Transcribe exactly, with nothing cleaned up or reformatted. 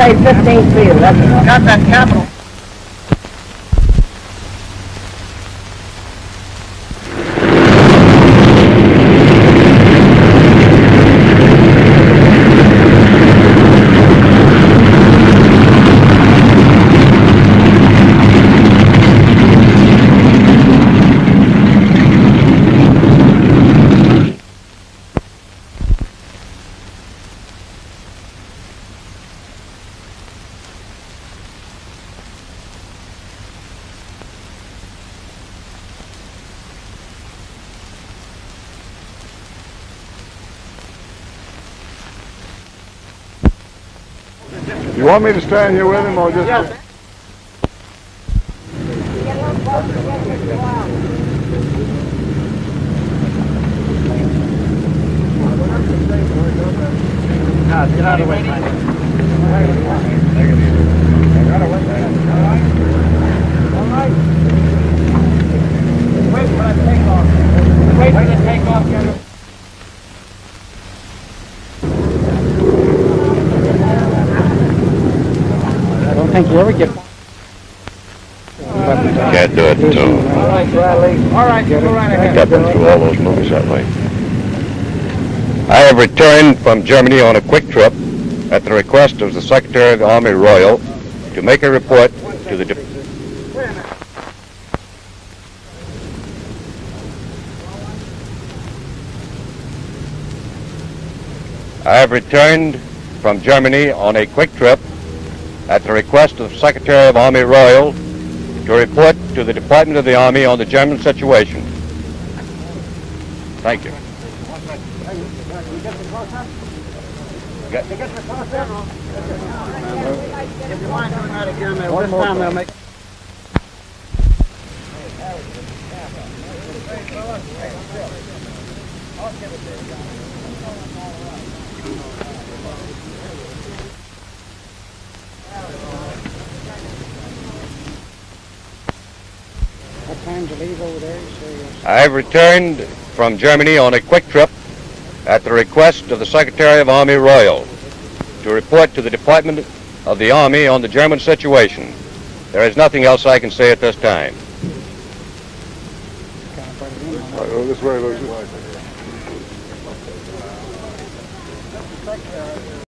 say fifteen feet. That's got that capital. You want me to stand here with him or just... Yes. Get out of the way, man. All right. Wait for that takeoff. Wait for the takeoff, General. I don't think you ever get... Can't do it until All right, Bradley. All right, go right ahead. I've been through all those movies that way. I have returned from Germany on a quick trip at the request of the Secretary of the Army Royall to make a report to the... De I have returned from Germany on a quick trip at the request of the Secretary of Army Royall to report to the Department of the Army on the German situation. Thank you. Get One more time, they'll make... What time to leave over there? I have returned from Germany on a quick trip at the request of the Secretary of Army Royall to report to the Department of the Army on the German situation. There is nothing else I can say at this time. All right, well, this way, Lucius.